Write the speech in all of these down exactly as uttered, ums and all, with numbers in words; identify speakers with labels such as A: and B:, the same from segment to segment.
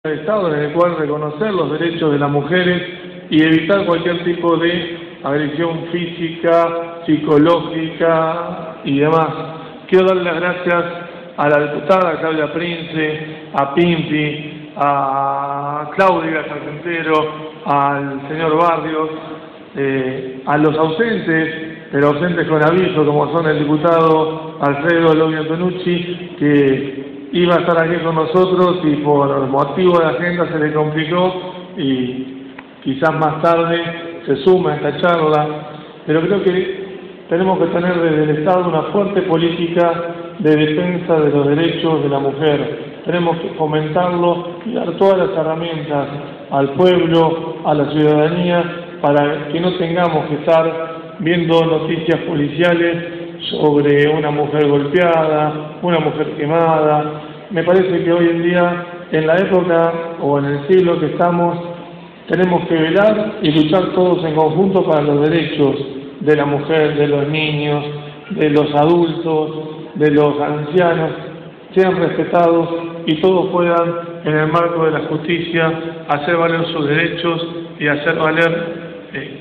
A: del Estado en el cual reconocer los derechos de las mujeres y evitar cualquier tipo de agresión física, psicológica y demás. Quiero darle las gracias a la diputada Claudia Prince, a Pimpi, a Claudia Carpintero, al señor Barrios, eh, a los ausentes, pero ausentes con aviso, como son el diputado Alfredo Lovi Antonucci, que iba a estar aquí con nosotros y por motivo de agenda se le complicó y quizás más tarde se suma a esta charla, pero creo que tenemos que tener desde el Estado una fuerte política de defensa de los derechos de la mujer. Tenemos que fomentarlo y dar todas las herramientas al pueblo, a la ciudadanía, para que no tengamos que estar viendo noticias policiales sobre una mujer golpeada, una mujer quemada. Me parece que hoy en día, en la época o en el siglo que estamos, tenemos que velar y luchar todos en conjunto para los derechos de la mujer, de los niños, de los adultos, de los ancianos, sean respetados y todos puedan, en el marco de la justicia, hacer valer sus derechos y hacer valer eh,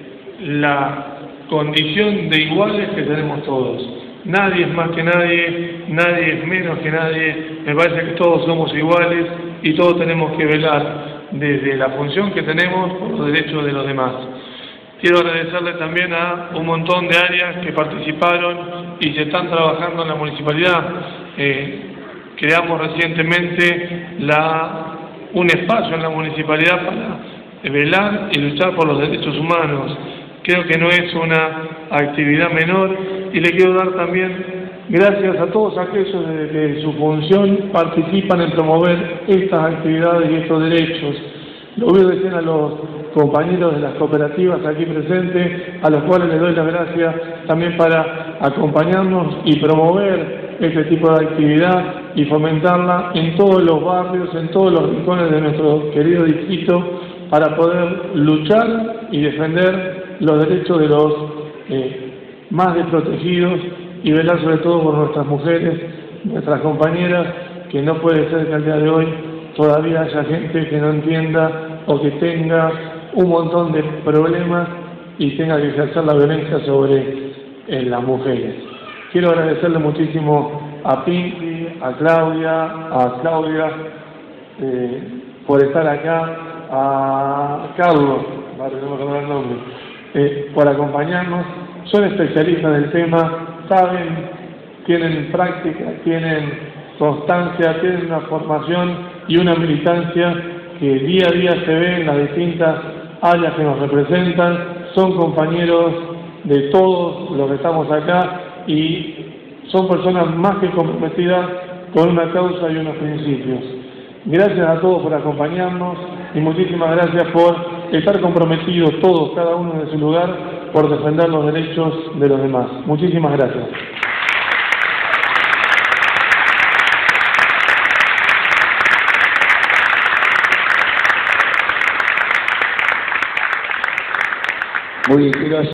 A: la condición de iguales que tenemos todos. Nadie es más que nadie, nadie es menos que nadie. Me parece que todos somos iguales y todos tenemos que velar desde la función que tenemos por los derechos de los demás. Quiero agradecerle también a un montón de áreas que participaron y se están trabajando en la municipalidad. Eh, creamos recientemente la, un espacio en la municipalidad para velar y luchar por los derechos humanos. Creo que no es una actividad menor y le quiero dar también gracias a todos aquellos de que su función participan en promover estas actividades y estos derechos. Lo voy a decir a los compañeros de las cooperativas aquí presentes, a los cuales les doy las gracias también para acompañarnos y promover este tipo de actividad y fomentarla en todos los barrios, en todos los rincones de nuestro querido distrito, para poder luchar y defender los derechos de los eh, más desprotegidos y velar sobre todo por nuestras mujeres, nuestras compañeras, que no puede ser que al día de hoy todavía haya gente que no entienda o que tenga un montón de problemas y tenga que ejercer la violencia sobre eh, las mujeres. Quiero agradecerle muchísimo a Pinky, a Claudia, a Claudia eh, por estar acá, a Carlos, vale, no me acuerdo el nombre, eh, por acompañarnos. Son especialistas del tema, saben, tienen práctica, tienen constancia, tienen una formación y una militancia que día a día se ve en las distintas áreas que nos representan. Son compañeros de todos los que estamos acá y son personas más que comprometidas con una causa y unos principios. Gracias a todos por acompañarnos y muchísimas gracias por estar comprometidos todos, cada uno en su lugar, por defender los derechos de los demás. Muchísimas gracias.
B: Muy bien,